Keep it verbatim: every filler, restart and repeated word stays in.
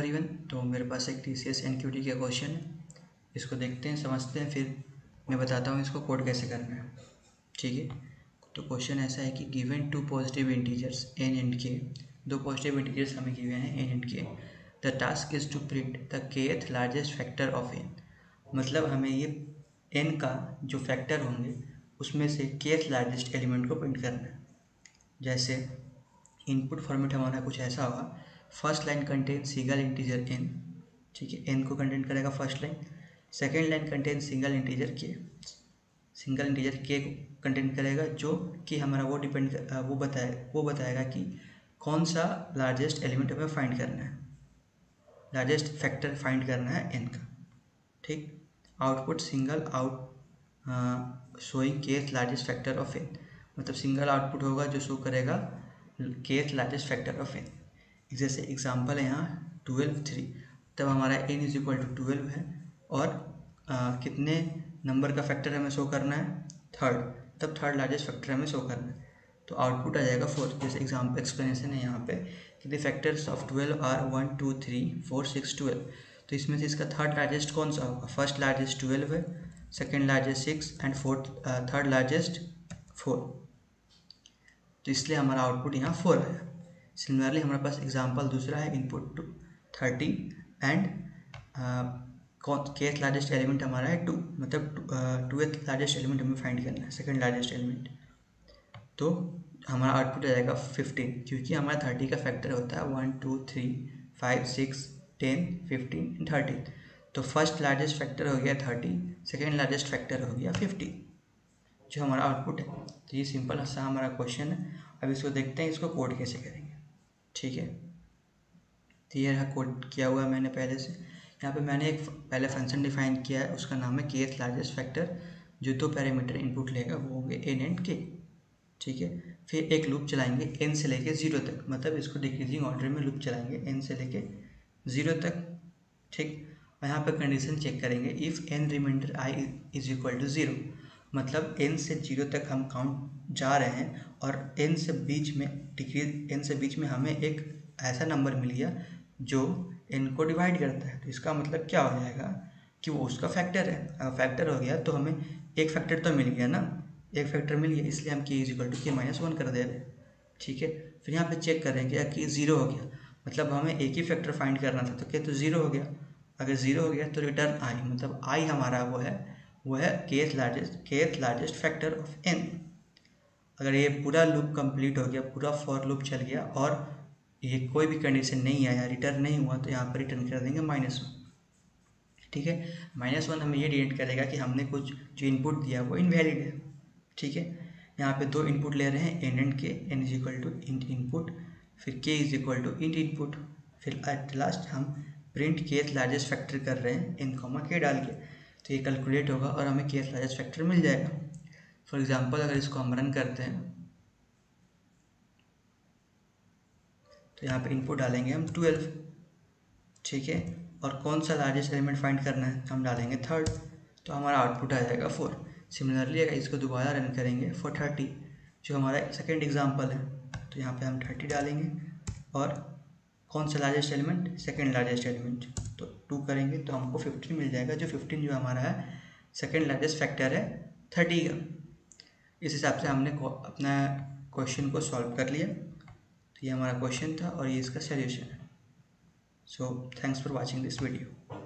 Even तो मेरे पास एक T C S N Q T का क्वेश्चन है, इसको देखते हैं, समझते हैं, फिर मैं बताता हूँ इसको कोड कैसे करना है। ठीक है, तो क्वेश्चन ऐसा है कि given two positive integers N and K, दो पॉजिटिव इंटीजर्स हमें गिवे हैं N and K, the task is to print the Kth largest factor of N. मतलब हमें ये एन का जो फैक्टर होंगे उसमें से केथ लार्जेस्ट एलिमेंट को प्रिंट करना है। जैसे इनपुट फॉर्मेट हमारा कुछ ऐसा होगा, first line contain single integer N, ठीक है, एन को कंटेन करेगा first line. Second line contain single integer K, single integer K को कंटेन करेगा, जो कि हमारा वो डिपेंड वो बताए वो बताएगा कि कौन सा लार्जेस्ट एलिमेंट हमें फाइंड करना है, लार्जेस्ट फैक्टर फाइंड करना है एन का। ठीक, output single out showing Kth largest factor of N, मतलब सिंगल आउटपुट होगा जो शो करेगा Kth largest factor of N. जैसे एग्जांपल है यहाँ ट्वेल्व थ्री, तब हमारा N is equal to twelve है और आ, कितने नंबर का फैक्टर हमें शो करना है, थर्ड, तब थर्ड लार्जेस्ट फैक्टर हमें शो करना है, तो आउटपुट आ जाएगा फोर। जैसे एग्जाम्पल एक्सप्लेनेशन है यहाँ पे कि the factors of twelve are one two three four six twelve, तो इसमें से इसका थर्ड लार्जेस्ट कौन सा होगा, फर्स्ट लार्जेस्ट ट्वेल्व है, second largest six and fourth third largest four, तो इसलिए हमारा आउटपुट यहाँ फोर आया। सिमिलरली हमारे पास एग्जांपल दूसरा है input two thirty and Kth largest element हमारा है टू, मतलब टूथ लार्जेस्ट एलिमेंट हमें फाइंड करना है, सेकंड लार्जेस्ट एलिमेंट, तो हमारा आउटपुट आ जाएगा फिफ्टीन, क्योंकि हमारा थर्टी का फैक्टर होता है one two three five six ten fifteen and thirteen, तो फर्स्ट लार्जेस्ट फैक्टर हो गया थर्टी, सेकेंड लार्जेस्ट फैक्टर हो गया फिफ्टीन, जो हमारा आउटपुट है। तो ये सिंपल सा हमारा क्वेश्चन है। अब इसको देखते हैं इसको कोड कैसे करेंगे। ठीक है, तो ये रहा कोड किया हुआ है मैंने पहले से। यहाँ पे मैंने एक पहले फंक्शन डिफाइन किया है, उसका नाम है केथ लार्जेस्ट फैक्टर, जो दो पैरामीटर इनपुट लेगा वो होंगे एन एंड के। ठीक है, फिर एक लूप चलाएंगे एन से लेके जीरो तक, मतलब इसको डिक्रीजिंग ऑर्डर में लूप चलाएंगे एन से लेके जीरो तक। ठीक, और यहाँ पर कंडीशन चेक करेंगे, if N remainder I is equal to zero, मतलब एन से जीरो तक हम काउंट जा रहे हैं और एन से बीच में डिक्रीज एन से बीच में हमें एक ऐसा नंबर मिल गया जो एन को डिवाइड करता है, तो इसका मतलब क्या हो जाएगा कि वो उसका फैक्टर है। अगर फैक्टर हो गया तो हमें एक फैक्टर तो मिल गया ना, एक फैक्टर मिल गया, इसलिए हम K is equal to K minus one कर दे रहे हैं। ठीक है, फिर यहाँ पे चेक करेंगे कि ज़ीरो हो गया, मतलब हमें एक ही फैक्टर फाइंड करना था, तो क्या तो ज़ीरो हो गया। अगर ज़ीरो हो गया तो रिटर्न आई, मतलब आई हमारा वो है वो है Kth largest Kth largest factor of N. अगर ये पूरा लूप कंप्लीट हो गया, पूरा फॉर लूप चल गया और ये कोई भी कंडीशन नहीं आया, रिटर्न नहीं हुआ, तो यहाँ पर रिटर्न कर देंगे माइनस वन। ठीक है, माइनस वन हमें ये डिटेक्ट करेगा कि हमने कुछ जो इनपुट दिया वो इनवैलिड है। ठीक है, यहाँ पे दो इनपुट ले रहे हैं N and K, N is equal to int input, फिर K is equal to int input, फिर एट लास्ट हम प्रिंट केथ लार्जेस्ट फैक्टर कर रहे हैं एन कॉमा के डाल के, तो ये कैलकुलेट होगा और हमें केथ लार्जेस्ट फैक्टर मिल जाएगा। फॉर एग्जांपल अगर इसको हम रन करते हैं तो यहाँ पे इनपुट डालेंगे हम ट्वेल्व, ठीक है, और कौन सा लार्जेस्ट एलिमेंट फाइंड करना है, हम डालेंगे थर्ड, तो हमारा आउटपुट आ जाएगा फोर। सिमिलरली अगर इसको दोबारा रन करेंगे फॉर थर्टी, जो हमारा सेकेंड एग्जाम्पल है, तो यहाँ पे हम थर्टी डालेंगे और कौन सा largest element, second largest element, तो टू करेंगे तो हमको फिफ्टीन मिल जाएगा, जो फिफ्टीन जो हमारा है सेकेंड लार्जेस्ट फैक्टर है थर्टी का। इस हिसाब से हमने अपना क्वेश्चन को सॉल्व कर लिया। तो ये हमारा क्वेश्चन था और ये इसका सॉल्यूशन है। So thanks for watching this video.